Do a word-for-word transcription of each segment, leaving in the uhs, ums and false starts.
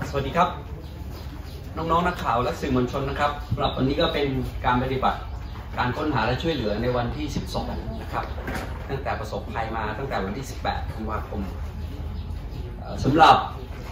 สวัสดีครับน้องๆนักข่าวและสื่อมวลชนนะครับสำหรับวันนี้ก็เป็นการปฏิบัติการค้นหาและช่วยเหลือในวันที่สิบสองนะครับตั้งแต่ประสบภัยมาตั้งแต่วันที่สิบแปดธันวาคมสำหรับ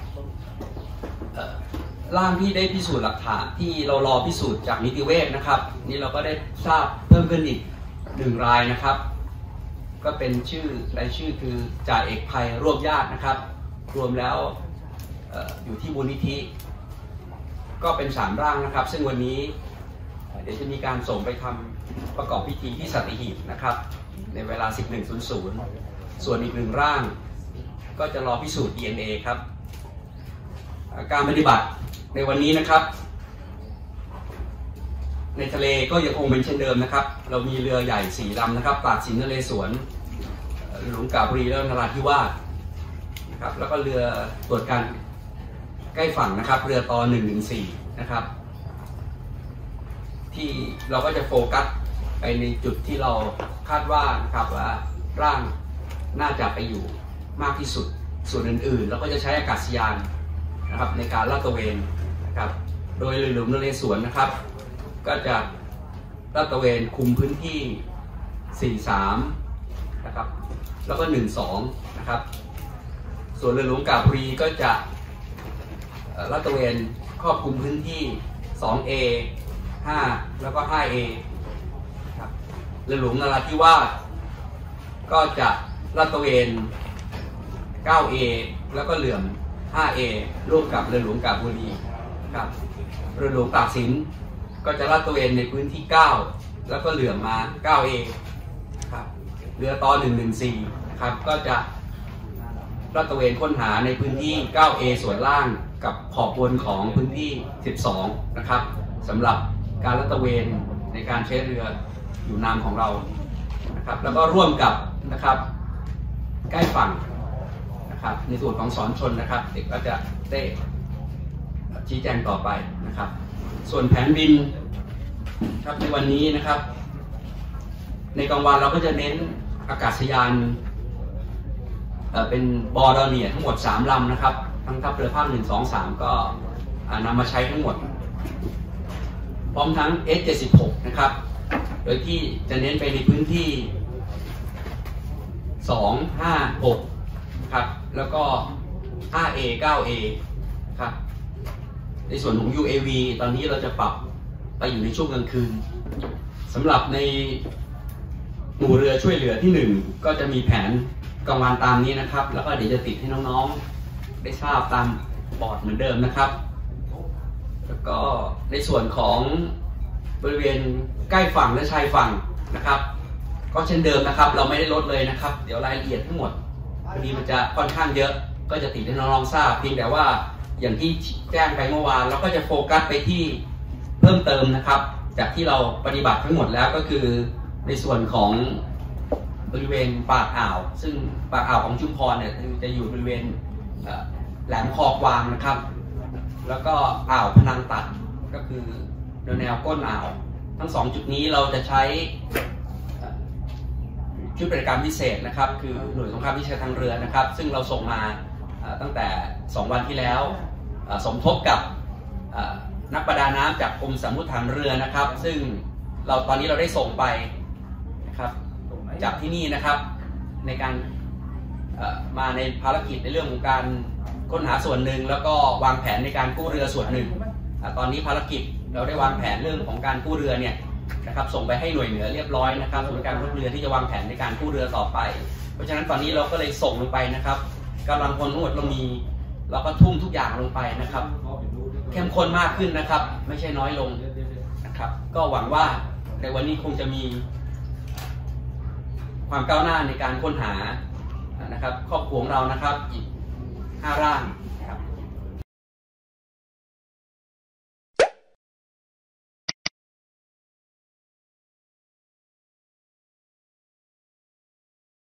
ร่างที่ได้พิสูจน์หลักฐานที่เรารอพิสูจน์จากนิติเวชนะครับนี่เราก็ได้ทราบเพิ่มขึ้นอีกหนึ่งรายนะครับก็เป็นชื่อรายชื่อคือจ่าเอกภัยรวบญาตินะครับรวมแล้วอยู่ที่มูลนิธิก็เป็นสามร่างนะครับซึ่งวันนี้เดี๋ยวจะมีการส่งไปทำประกอบพิธีที่สัตหีบนะครับในเวลา สิบเอ็ดนาฬิกา ส่วนอีกหนึ่งร่างก็จะรอพิสูจน์ ดี เอ็น เอ ครับการปฏิบัติในวันนี้นะครับในทะเลก็ยังคงเป็นเช่นเดิมนะครับเรามีเรือใหญ่สี่ลำนะครับตราดสินนเรศวรหลวงกาบบุรีและนราธิวาสนะครับแล้วก็เรือตรวจการใกล้ฝั่งนะครับเรือต่อหนึ่งหนึ่งสี่นะครับที่เราก็จะโฟกัสไปในจุดที่เราคาดว่านะครับว่าร่างน่าจะไปอยู่มากที่สุดส่วนอื่นๆเราก็จะใช้อากาศยานนะครับในการลาดตระเวนนะครับโดยเรือหลวงนเรศวรนะครับก็จะลาดตระเวนคุมพื้นที่สี่สามนะครับแล้วก็หนึ่งสองนะครับส่วนเรือหลวงกาบบุรีก็จะลาดตระเวนครอบคลุมพื้นที่ สองเอ ห้า แล้วก็ ห้าเอ ครับเรือหลวงนราธิวาสก็จะลาดตระเวน เก้าเอ แล้วก็เหลื่อม ห้าเอ ร่วมกับเรือหลวงกาบบุรีครับเรือหลวงตากสินก็จะลาดตระเวนในพื้นที่ เก้า แล้วก็เหลื่อมมา เก้าเอ ครับเรือต่อหนึ่งหนึ่งสี่ครับก็จะลาดตระเวนค้นหาในพื้นที่ เก้าเอ ส่วนล่างกับขอบบนของพื้นที่สิบสองนะครับสำหรับการลาดตระเวนในการใช้เรืออยู่นามของเรานะครับแล้วก็ร่วมกับนะครับใกล้ฝั่งนะครับในส่วนของสอนชนนะครับเด็กก็จะได้ชี้แจงต่อไปนะครับส่วนแผนบินครับในวันนี้นะครับในกลางวันเราก็จะเน้นอากาศยานเป็นบอร์ดอเนียทั้งหมดสามลำนะครับทั้งทัพเรือภาคหนึ่ง สอง สามก็นำมาใช้ทั้งหมดพร้อมทั้ง เอส เจ็ดสิบหก นะครับโดยที่จะเน้นไปในพื้นที่สอง ห้า หกครับแล้วก็ ห้าเอ เก้าเอ ครับในส่วนของ ยู เอ วี ตอนนี้เราจะปรับไปอยู่ในช่วงกลางคืนสำหรับในหมู่เรือช่วยเหลือที่หนึ่งก็จะมีแผนกลางวันตามนี้นะครับแล้วก็เดี๋ยวจะติดให้น้องๆได้ทราบตามบอร์ดเหมือนเดิมนะครับแล้วก็ในส่วนของบริเวณใกล้ฝั่งและชายฝั่งนะครับก็เช่นเดิมนะครับเราไม่ได้ลดเลยนะครับเดี๋ยวรายละเอียดทั้งหมดพอดีมันจะค่อนข้างเยอะก็จะติดให้น้องๆทราบเพียงแต่ว่าอย่างที่แจ้งไปเมื่อวานเราก็จะโฟกัสไปที่เพิ่มเติมนะครับจากที่เราปฏิบัติทั้งหมดแล้วก็คือในส่วนของบริเวณปากอ่าวซึ่งปากอ่าวของชุมพรเนี่ยจะอยู่บริเวณแหลมคอกวางนะครับแล้วก็อ่าวพนังตัดก็คือแนวก้นอ่าวทั้งสองจุดนี้เราจะใช้ชุดปฏิบัติการพิเศษนะครับคือหน่วยสงครามพิเศษทางเรือนะครับซึ่งเราส่งมาตั้งแต่สองวันที่แล้วสมทบกับนักประดาน้ำจากกรมสมุทรฐานเรือนะครับซึ่งเราตอนนี้เราได้ส่งไปนะครับจากที่นี่นะครับในการมาในภารกิจในเรื่องของการค้นหาส่วนหนึ่งแล้วก็วางแผนในการกู้เรือส่วนหนึ่งตอนนี้ภารกิจเราได้วางแผนเรื่องของการกู้เรือเนี่ยนะครับส่งไปให้หน่วยเหนือเรียบร้อยนะครับส่วนการรบเรือที่จะวางแผนในการกู้เรือต่อไปเพราะฉะนั้นตอนนี้เราก็เลยส่งลงไปนะครับกำลังพลทั้งหมดเรามีเราก็ทุ่มทุกอย่างลงไปนะครับเข้มข้นมากขึ้นนะครับไม่ใช่น้อยลงนะครับก็หวังว่าในวันนี้คงจะมีความก้าวหน้าในการค้นหานะครับครอบครัวของเรานะครับอีกห้าร่าง